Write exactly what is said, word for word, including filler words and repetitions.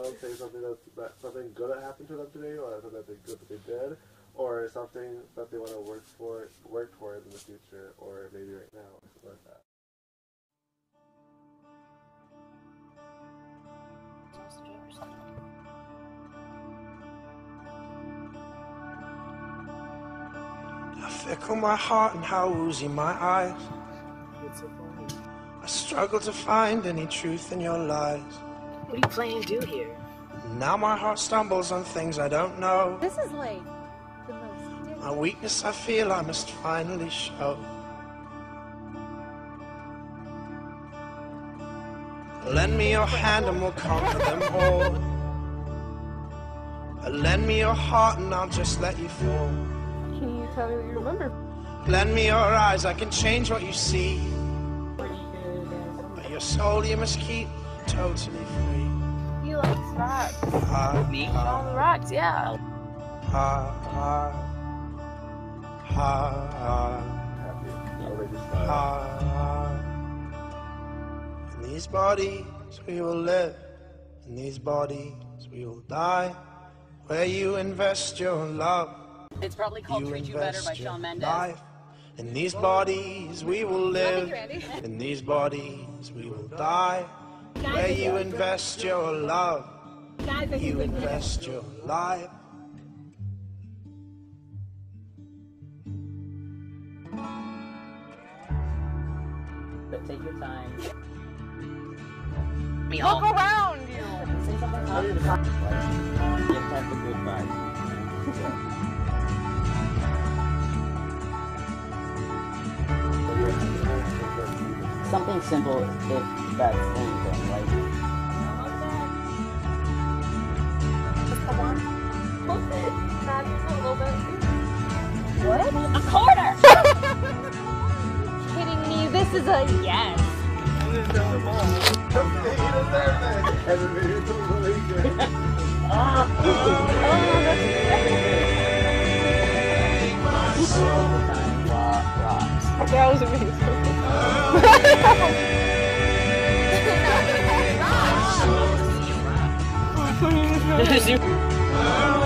them say something that, that something good that happened to them today, or something that they good that they did, or something that they want to work for, work towards in the future, or maybe right now, or something like that. How fickle my heart and how woozy my eyes. I struggle to find any truth in your lies. What are you planning to do here? Now my heart stumbles on things I don't know. This is like the most... My weakness I feel I must finally show. Lend me your hand and we'll conquer them all. Lend me your heart and I'll just let you fall. Can you tell me what you remember? Lend me your eyes, I can change what you see. But your soul you must keep totally free. You like rocks. Ha, Me? All the rocks, yeah. ha, ha, ha, ha, ha. In these bodies we will live, in these bodies we will die. Where you invest your love, It's probably called you Treat You Better by invest your Shawn Mendes. life. In these bodies we will live, in these bodies we will die. Where you invest your love, you invest your life. But take your time. Me Look around you! Say something positive. Give type of good vibes. Something simple, if that's anything, like... Come on. Close it. Not just a little bit. What? A quarter! Kidding me? This is a yes. That was amazing. Gosh.